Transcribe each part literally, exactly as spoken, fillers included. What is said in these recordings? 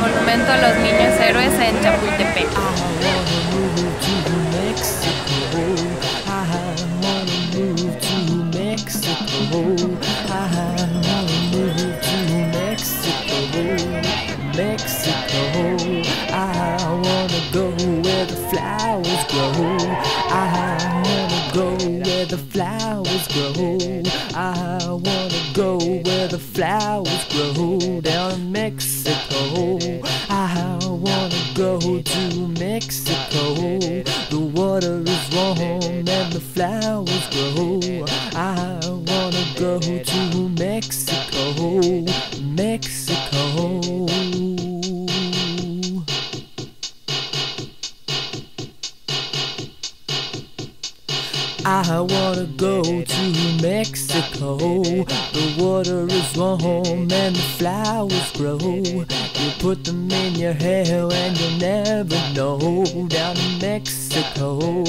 monumento a los niños héroes en Chapultepec. The flowers grow. I wanna go where the flowers grow. Down in Mexico. I wanna go to Mexico. The water is warm and the flowers grow. I wanna go to Mexico. Mexico. I wanna go to Mexico. The water is warm and the flowers grow. You put them in your hair and you'll never know. Down in Mexico.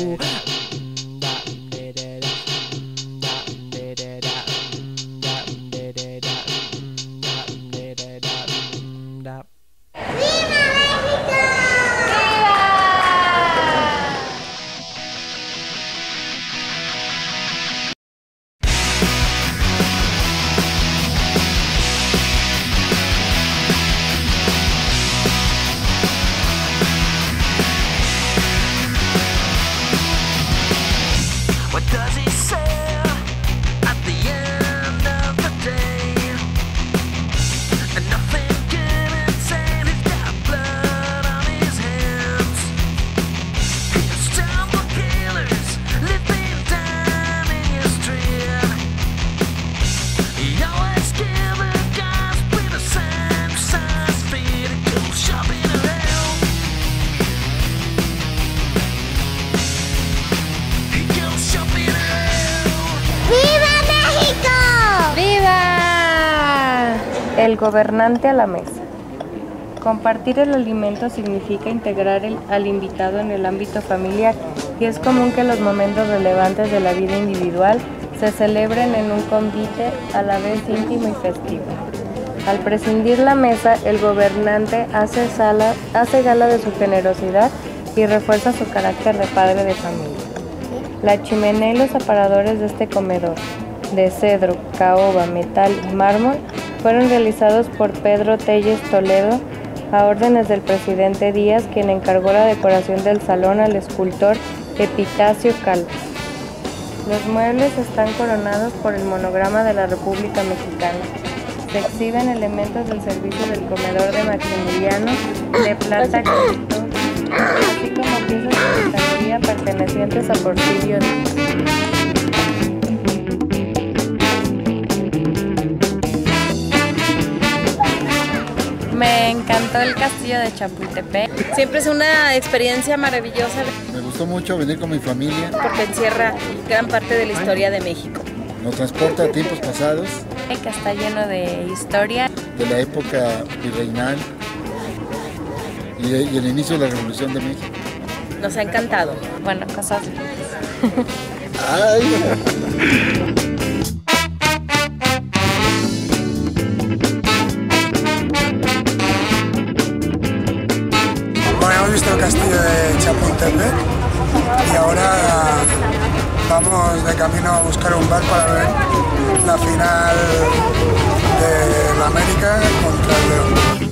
El gobernante a la mesa. Compartir el alimento significa integrar el, al invitado en el ámbito familiar y es común que los momentos relevantes de la vida individual se celebren en un convite a la vez íntimo y festivo. Al presidir la mesa, el gobernante hace, sala, hace gala de su generosidad y refuerza su carácter de padre de familia. La chimenea y los aparadores de este comedor, de cedro, caoba, metal y mármol, fueron realizados por Pedro Telles Toledo a órdenes del presidente Díaz, quien encargó la decoración del salón al escultor Epitacio Calvo. Los muebles están coronados por el monograma de la República Mexicana. Se exhiben elementos del servicio del comedor de Maximiliano de plata Cristo, así como piezas de cristalería pertenecientes a Porfirio Díaz. Me encantó el castillo de Chapultepec. Siempre es una experiencia maravillosa. Me gustó mucho venir con mi familia. Porque encierra gran parte de la historia de México. Nos transporta a tiempos pasados. Que está lleno de historia. De la época virreinal y, de, y el inicio de la Revolución de México. Nos ha encantado. Bueno, cosas. Ay. Hemos visto el castillo de Chapultepec y ahora vamos de camino a buscar un bar para ver la final de la América contra el León.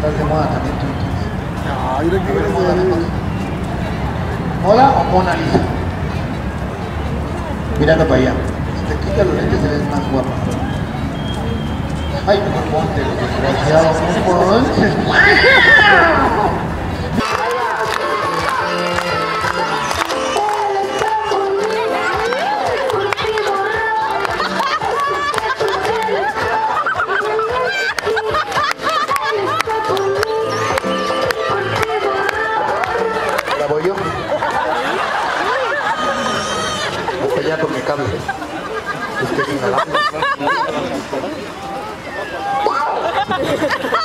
Estás de moda también tú. Ay, mira qué grande. ¿Moda o Mona Lisa? Mirando para allá. Si te quitas los lentes eres más guapa. Ay, mejor ponte los desgraciados. ¿La voy yo? Hasta allá con mi cable. Es que es inhalable.